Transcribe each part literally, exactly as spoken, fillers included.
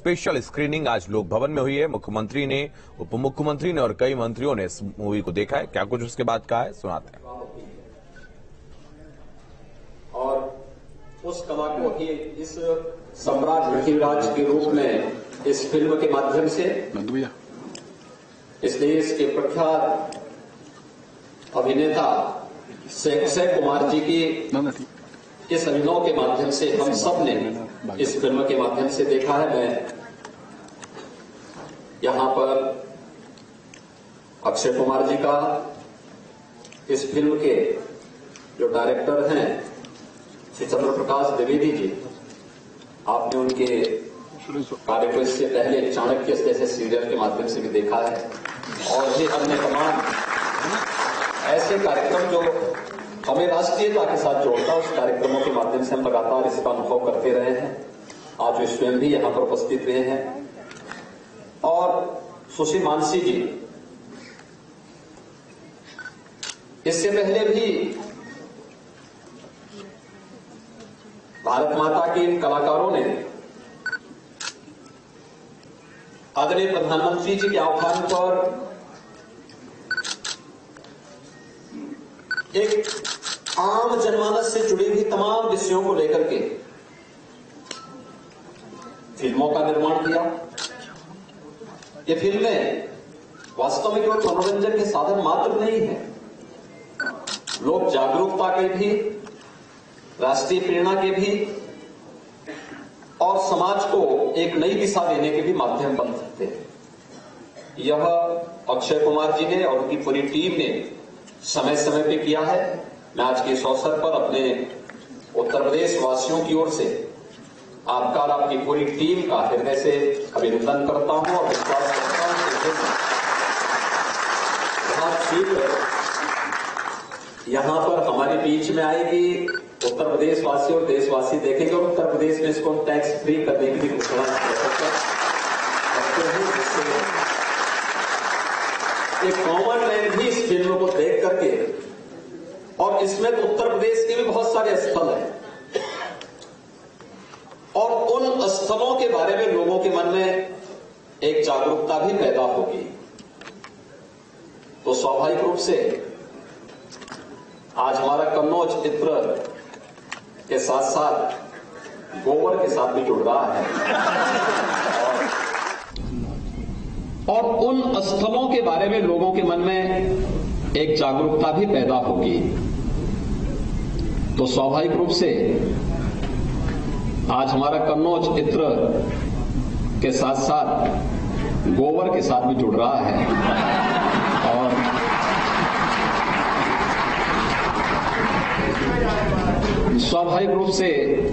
Special screening आज लोक भवन में हुई है। मुख्यमंत्री ने, उप मुख्यमंत्री ने और कई मंत्रियों ने इस मूवी को देखा है। क्या कुछ उसके बाद कहा है, सुनाते हैं। और उस कला को ही इस सम्राट पृथ्वीराज के रूप में इस फिल्म के माध्यम से, इसलिए इसके प्रख्यात अभिनेता अक्षय कुमार जी की इस अभिनव के माध्यम से हम सब ने इस फिल्म के माध्यम से देखा है। मैं यहां पर अक्षय कुमार जी का, इस फिल्म के जो डायरेक्टर हैं श्री चंद्र प्रकाश द्विवेदी जी, आपने उनके कार्य को इससे पहले चाणक्य जैसे सीरियल के माध्यम से भी देखा है, और भी अन्य तमाम ऐसे कार्यक्रम जो हमें राष्ट्रीयता के साथ जोड़ता है, उस कार्यक्रमों के माध्यम से हम लगातार इसका अनुभव करते रहे हैं। आज वे स्वयं भी यहां पर उपस्थित रहे हैं। और सुश्री मानसी जी, इससे पहले भी भारत माता के इन कलाकारों ने आदरणीय प्रधानमंत्री जी के आह्वान पर एक आम जनमानस से जुड़ी हुई तमाम विषयों को लेकर के फिल्मों का निर्माण किया। ये फिल्में वास्तव में केवल मनोरंजन के साधन मात्र नहीं है, लोक जागरूकता के भी, राष्ट्रीय प्रेरणा के भी और समाज को एक नई दिशा देने के भी माध्यम बन सकते हैं। यह अक्षय कुमार जी ने और उनकी पूरी टीम ने समय समय पे किया है। मैं आज के इस अवसर पर अपने उत्तर प्रदेश वासियों की ओर से आपका और आपकी पूरी टीम का हृदय से अभिनंदन करता हूं और विश्वास करता हूं कि बहुत शीघ्र यहां पर हमारे बीच में आएगी। उत्तर प्रदेश वासी और देशवासी देखेंगे और उत्तर प्रदेश में इसको टैक्स फ्री करने की भी घोषणा करते हैं, जिससे एक कॉमन मैन भी इस फिल्म को देख करके, और इसमें तो उत्तर प्रदेश के भी बहुत सारे स्थल हैं, और उन स्थलों के बारे में लोगों के मन में एक जागरूकता भी पैदा होगी। तो स्वाभाविक रूप से आज हमारा कन्नौज चित्र के साथ साथ गोबर के साथ भी जुड़ रहा है, और उन स्थलों के बारे में लोगों के मन में एक जागरूकता भी पैदा होगी। तो स्वाभाविक रूप से आज हमारा कन्नौज चित्र के साथ साथ गोबर के साथ भी जुड़ रहा है, और स्वाभाविक रूप से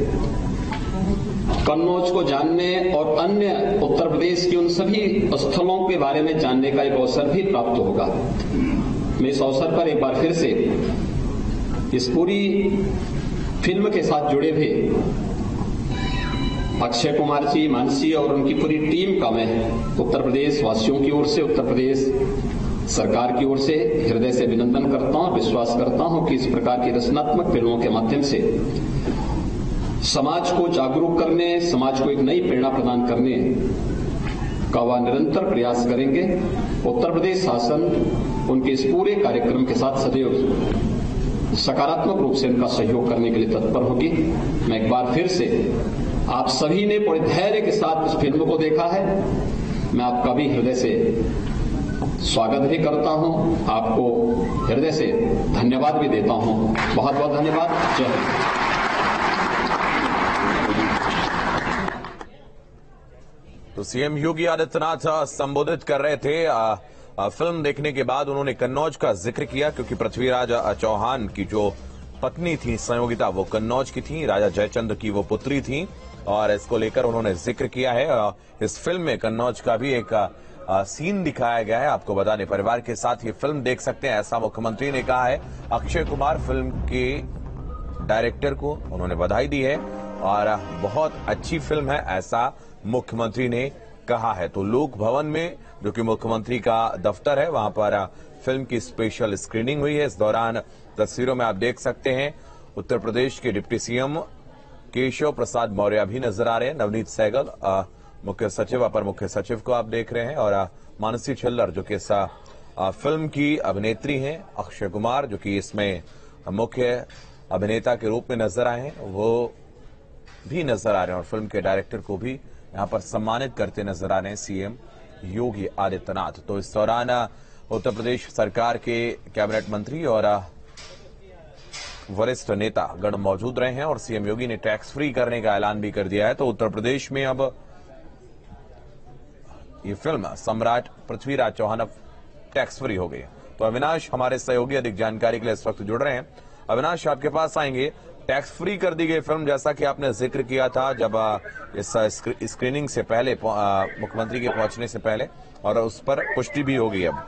कन्नौज को जानने और अन्य उत्तर प्रदेश के उन सभी स्थलों के बारे में जानने का एक अवसर भी प्राप्त होगा। मैं इस अवसर पर एक बार फिर से इस पूरी फिल्म के साथ जुड़े हुए अक्षय कुमार जी, मानसी और उनकी पूरी टीम का मैं उत्तर प्रदेश वासियों की ओर से, उत्तर प्रदेश सरकार की ओर से हृदय से अभिनंदन करता हूं। विश्वास करता हूं कि इस प्रकार की रचनात्मक फिल्मों के माध्यम से समाज को जागरूक करने, समाज को एक नई प्रेरणा प्रदान करने का वह निरंतर प्रयास करेंगे। उत्तर प्रदेश शासन उनके इस पूरे कार्यक्रम के साथ सदैव सकारात्मक रूप से उनका सहयोग करने के लिए तत्पर होगी। मैं एक बार फिर से आप सभी ने बड़े धैर्य के साथ इस फिल्म को देखा है, मैं आपका भी हृदय से स्वागत भी करता हूं, आपको हृदय से धन्यवाद भी देता हूं। बहुत बहुत धन्यवाद। जय हिंद। तो सीएम योगी आदित्यनाथ संबोधित कर रहे थे। आ, आ, फिल्म देखने के बाद उन्होंने कन्नौज का जिक्र किया, क्योंकि पृथ्वीराज चौहान की जो पत्नी थी संयोगिता, वो कन्नौज की थी, राजा जयचंद्र की वो पुत्री थी, और इसको लेकर उन्होंने जिक्र किया है। इस फिल्म में कन्नौज का भी एक आ, सीन दिखाया गया है। आपको बता दें, परिवार के साथ ये फिल्म देख सकते हैं, ऐसा मुख्यमंत्री ने कहा है। अक्षय कुमार फिल्म के डायरेक्टर को उन्होंने बधाई दी है, और बहुत अच्छी फिल्म है, ऐसा मुख्यमंत्री ने कहा है। तो लोक भवन में, जो कि मुख्यमंत्री का दफ्तर है, वहां पर फिल्म की स्पेशल स्क्रीनिंग हुई है। इस दौरान तस्वीरों में आप देख सकते हैं उत्तर प्रदेश के डिप्टी सीएम केशव प्रसाद मौर्य भी नजर आ रहे हैं, नवनीत सहगल, मुख्य सचिव अपर मुख्य सचिव को आप देख रहे हैं और मानसी छिल्लर जो कि इस फिल्म की अभिनेत्री हैं, अक्षय कुमार जो कि इसमें मुख्य अभिनेता के रूप में नजर आए हैं, वो भी नजर आ रहे हैं और फिल्म के डायरेक्टर को भी यहां पर सम्मानित करते नजर आ रहे हैं सीएम योगी आदित्यनाथ। तो इस दौरान उत्तर प्रदेश सरकार के कैबिनेट मंत्री और वरिष्ठ नेता गण मौजूद रहे हैं और सीएम योगी ने टैक्स फ्री करने का ऐलान भी कर दिया है। तो उत्तर प्रदेश में अब ये फिल्म सम्राट पृथ्वीराज चौहान अब टैक्स फ्री हो गई है। तो अविनाश हमारे सहयोगी अधिक जानकारी के लिए इस वक्त जुड़ रहे हैं। अविनाश, आपके पास आएंगे। टैक्स फ्री कर दी गई फिल्म, जैसा कि आपने जिक्र किया था जब इस स्क्रीनिंग से पहले, मुख्यमंत्री के पहुंचने से पहले, और उस पर पुष्टि भी होगी अब।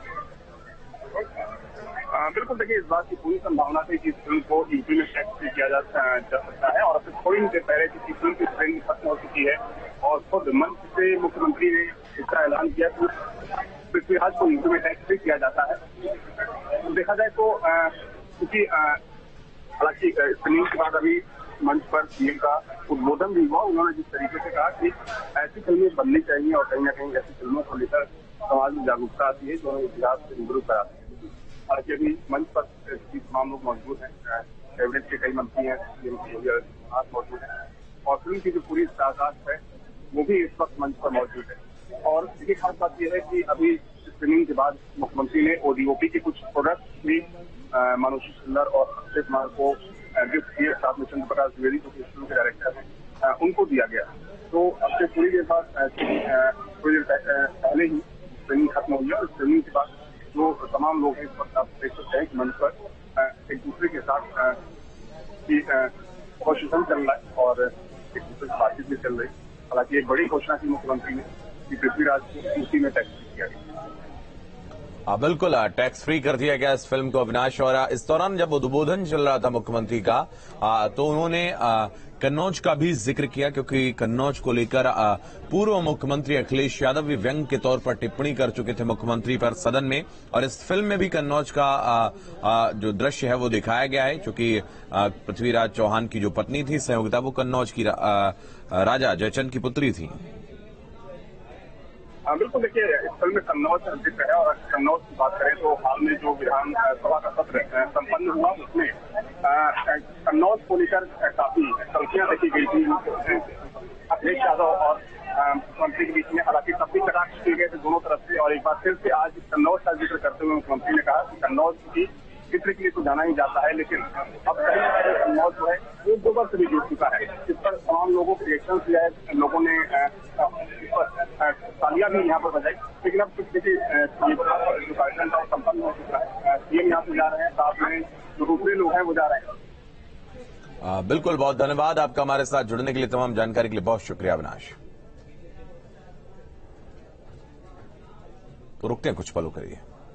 बिल्कुल, देखिए, इस बात की पूरी संभावना थी कि इस फिल्म को यूपी में टैक्स फ्री किया जा सकता है और फिर थोड़ी देर पहले किसी फिल्म की स्क्रीनिंग खत्म हो चुकी है और खुद मंच से मुख्यमंत्री ने इसका ऐलान किया कि पृथ्वीराज को यूपी में टैक्स फ्री किया जाता है। देखा जाए तो क्योंकि हालांकि स्क्रीनिंग के बाद अभी मंच पर सीएम का उद्बोधन भी हुआ। उन्होंने जिस तरीके से कहा कि ऐसी फिल्में बननी चाहिए और कहीं ना कहीं ऐसी फिल्मों को लेकर समाज में जागरूकता आती है जो इतिहास से रूबरू कराती है। हालांकि अभी मंच पर तमाम लोग मौजूद हैं, कैबिनेट के कई मंत्री हैं, सीएम योगी आदित्यनाथ मौजूद हैं और फिल्म की जो पूरी स्टारकास्ट है वो भी इस वक्त मंच पर मौजूद है। और ये खास बात यह है कि अभी स्क्रीनिंग के बाद मुख्यमंत्री ने ओडीओपी के कुछ प्रोडक्ट भी मानसी छिल्लर और अक्षय कुमार को गिफ्ट किए, साथ में चंद्र प्रकाश द्विवेदी जो फिल्म के डायरेक्टर हैं उनको दिया गया। तो अब से थोड़ी देर बाद थोड़ी देर पहले ही स्क्रीनिंग खत्म हुई है और स्क्रीनिंग के बाद जो तमाम लोग इस वक्त आप देख सकते हैं कि मंच पर एक दूसरे के साथ कॉन्वर्सेशन चल रहा है और एक दूसरे से बातचीत भी चल रही है। हालांकि एक बड़ी घोषणा की मुख्यमंत्री ने कि पृथ्वीराज को यूपी में टैक्स फ्री किया गया। हाँ, बिल्कुल, टैक्स फ्री कर दिया गया इस फिल्म को अविनाश। और इस दौरान जब उद्बोधन चल रहा था मुख्यमंत्री का, आ, तो उन्होंने आ, कन्नौज का भी जिक्र किया, क्योंकि कन्नौज को लेकर पूर्व मुख्यमंत्री अखिलेश यादव भी व्यंग के तौर पर टिप्पणी कर चुके थे मुख्यमंत्री पर सदन में। और इस फिल्म में भी कन्नौज का आ, आ, जो दृश्य है वो दिखाया गया है, क्योंकि पृथ्वीराज चौहान की जो पत्नी थी संयोगिता, वो कन्नौज की रा, आ, राजा जयचंद की पुत्री थी। हाँ, बिल्कुल, देखिए, इस फिल्म में कन्नौज का जिक्र है और कन्नौज की बात करें तो हाल में जो विधान सभा का सत्र संपन्न हुआ उसमें कन्नौज को लेकर काफी तल्खियां देखी गई थी अखिलेश यादव और मुख्यमंत्री के बीच में। हालांकि तब भी कटाक्ष किए गए थे दोनों तरफ से और एक बार फिर से आज कन्नौज का जिक्र करते हुए मुख्यमंत्री ने कहा कि कन्नौज की चित्र के लिए तो जाना ही जाता है, लेकिन अब कन्नौज जो है वो गोबर से भी जुड़ चुका है। इस पर तमाम लोगों के रिएक्शन दिया है, लोगों ने तालियां भी यहाँ पर बजाई। लेकिन अब कुछ देखिए जो कार्यक्रम था संपन्न हो चुका है, सीएम यहाँ से जा रहे हैं, साथ में जो दूसरे लोग हैं वो जा रहे हैं। आ, बिल्कुल, बहुत धन्यवाद आपका हमारे साथ जुड़ने के लिए, तमाम जानकारी के लिए बहुत शुक्रिया अविनाश। तो रुकते हैं कुछ पलों के लिए।